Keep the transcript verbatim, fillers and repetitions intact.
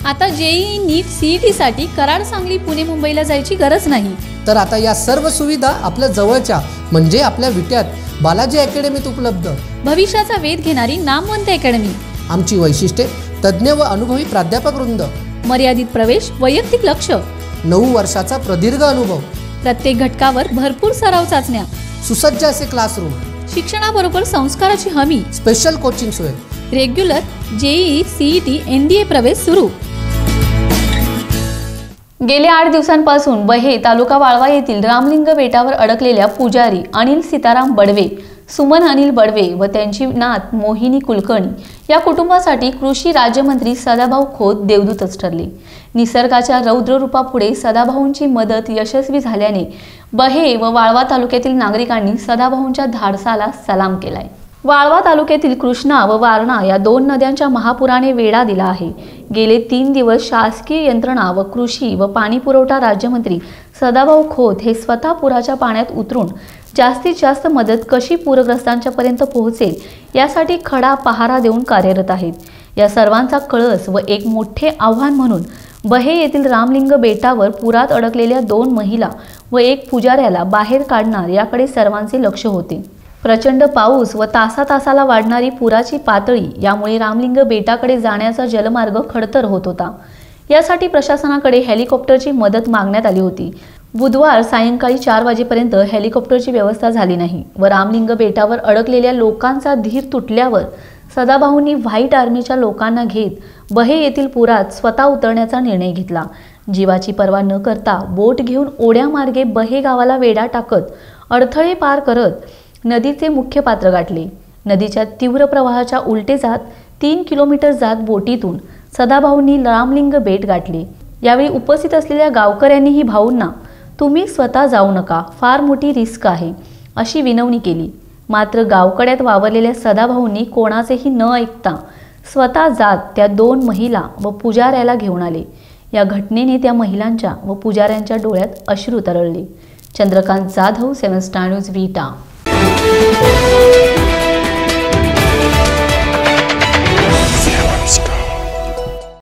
आता जेईई नीट सीईटी साठी कराड, सांगली, पुणे, मुंबईला जायची गरज नाही। तर आता या सर्व सुविधा आपल्या जवळच्या म्हणजे आपल्या विट्यात बालाजी अकॅडमीत उपलब्ध। भविष्याचा वेध घेणारी नामवंत अकॅडमी। आमची वैशिष्ट्ये तज्ञ व अनुभवी प्राध्यापक वृंद। मर्यादित प्रवेश, वैयक्तिक लक्ष। नऊ वर्षाचा प्रदीर्घ अनुभव। प्रत्येक घटकावर भरपूर सराव चाचण्या। सुसज्ज असे क्लासरूम। शिक्षणाबरोबर संस्काराची हमी। स्पेशल कोचिंग सोय। रेग्युलर जेईई, सीईटी, एनडीए प्रवेश सुरू। गेल्या आठ दिवसांपासून बहे तालुका वाळवा येथील रामलिंग बेटावर अडकलेल्या पुजारी अनिल सीताराम बडवे, सुमन अनिल बडवे व त्यांची नात मोहिनी कुलकर्णी या कुटुंबासाठी कृषी राज्यमंत्री सदाभाऊ खोत देवदूतच ठरले। निसर्गाच्या रौद्र रूपापुढे सदाभाऊंची मदत यशस्वी झाल्याने बहे व वाळवा तालुक्यातील नागरिकांनी सदाभाऊंच्या धाडसाला सलाम केलाय। वाळवा तालुक्यातील कृष्णा व वारणा या दोन नद्यांच्या महापुराने वेढा दिला आहे। गेले तीन दिवस शासकीय यंत्रणा व कृषी व पाणी पुरवठा राज्यमंत्री सदाभाऊ खोत हे स्वतः पुराच्या पाण्यात उतरून जास्तीत जास्त मदत कशी पूरग्रस्तांच्या पर्यंत पोहोचेल यासाठी खडा पहारा देऊन कार्यरत आहेत। या सर्वांचा कळस व एक मोठे आव्हान म्हणून बहे येथील रामलिंग बेटावर पुरात अडकलेल्या दोन महिला व एक पुजाऱ्याला बाहेर काढणार याकडे सर्वांचे लक्ष होते। प्रचंड पाऊस व तासा तासाला वाढणारी पुराची पातळी यामुळे रामलिंग बेटाकडे जाण्याचा जलमार्ग खडतर होत होता। यासाठी प्रशासनाकडे हेलिकॉप्टरची मदत मागण्यात आली होती। बुधवार सायंकाळी चार वाजेपर्यंत हेलिकॉप्टरची व्यवस्था झाली नाही व रामलिंग बेटावर अडकलेल्या लोकांचा धीर तुटल्यावर सदाभाऊंनी व्हाईट आर्मीच्या लोकांना घेत बहे येथील पुरात स्वतः उतरण्याचा निर्णय घेतला। जीवाची पर्वा न करता बोट घेऊन ओढ्या मार्गे बहे गावाला वेढा टाकत अडथळे पार करत नदीचे मुख्य पात्र गाठले। नदीच्या तीव्र प्रवाहाच्या उलटे जात तीन किलोमीटर जात बोटीतून सदाभाऊंनी रामलिंग बेट गाठले। यावेळी उपस्थित असलेल्या गावकऱ्यांनीही भाऊंना तुम्ही स्वतः जाऊ नका, फार मोठी रिस्क आहे अशी विनवणी केली। मात्र गावकड्यात वावरलेल्या सदाभाऊंनी कोणाचेही न ऐकता स्वतः जात त्या दोन महिला व पुजाऱ्याला घेऊन आले। या घटनेने त्या महिलांच्या व पुजाऱ्यांच्या डोळ्यात अश्रू तरळले। Chandrakant Jadhav, seven star news, विटा।